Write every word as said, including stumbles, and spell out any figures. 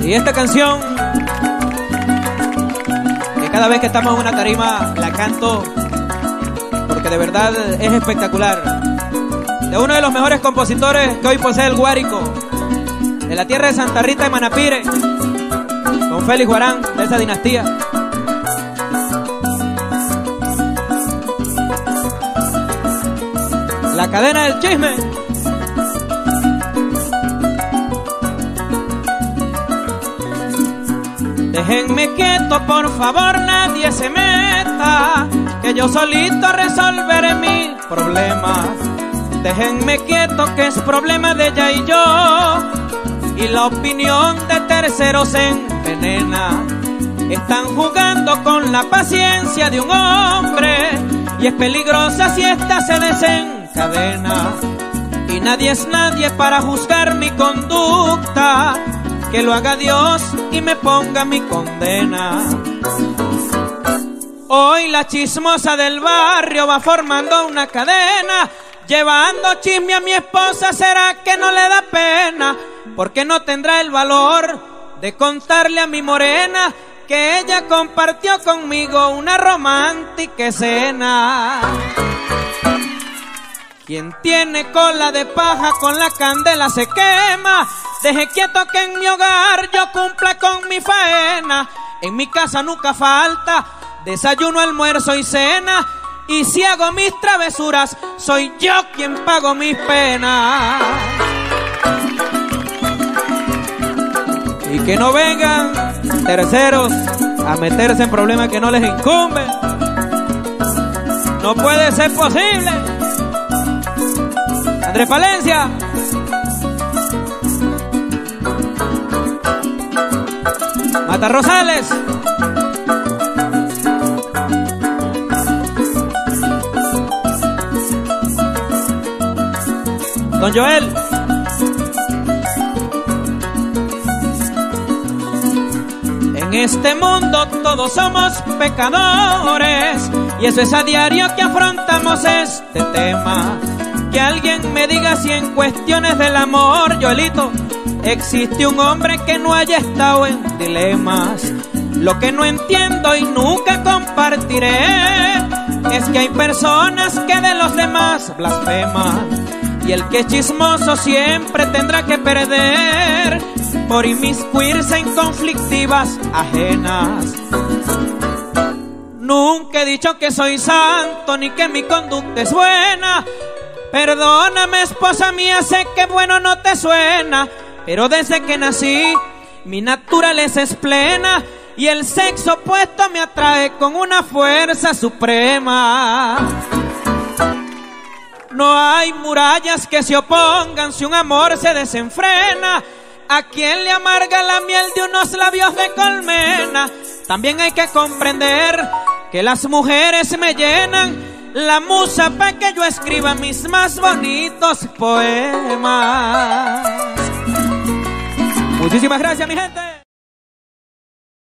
Y esta canción, que cada vez que estamos en una tarima la canto porque de verdad es espectacular, de uno de los mejores compositores que hoy posee el Guárico, de la tierra de Santa Rita de Manapire, con Félix Guarán, de esa dinastía. La cadena del chisme. Déjenme quieto, por favor, nadie se meta, que yo solito resolveré mis problemas. Déjenme quieto, que es problema de ella y yo, y la opinión de terceros se envenena. Están jugando con la paciencia de un hombre, y es peligrosa si ésta se desencadena. Y nadie es nadie para juzgar mi conducta, que lo haga Dios y me ponga mi condena. Hoy la chismosa del barrio va formando una cadena, llevando chisme a mi esposa. ¿Será que no le da pena? Porque no tendrá el valor de contarle a mi morena que ella compartió conmigo una romántica escena. Quien tiene cola de paja con la candela se quema. Deje quieto que en mi hogar yo cumpla con mi faena. En mi casa nunca falta desayuno, almuerzo y cena. Y si hago mis travesuras, soy yo quien pago mis penas. Y que no vengan terceros a meterse en problemas que no les incumben. No puede ser posible. Andrés Palencia. Mata Rosales. Don Joel. En este mundo todos somos pecadores, y eso es a diario que afrontamos este tema. Que alguien me diga si en cuestiones del amor, Joelito, existe un hombre que no haya estado en dilemas. Lo que no entiendo y nunca compartiré es que hay personas que de los demás blasfeman, y el que es chismoso siempre tendrá que perder por inmiscuirse en conflictivas ajenas. Nunca he dicho que soy santo ni que mi conducta es buena. Perdóname, esposa mía, sé que bueno no te suena, pero desde que nací mi naturaleza es plena, y el sexo opuesto me atrae con una fuerza suprema. No hay murallas que se opongan si un amor se desenfrena. ¿A quién le amarga la miel de unos labios de colmena? También hay que comprender que las mujeres me llenan la musa para que yo escriba mis más bonitos poemas. Muchísimas gracias, mi gente.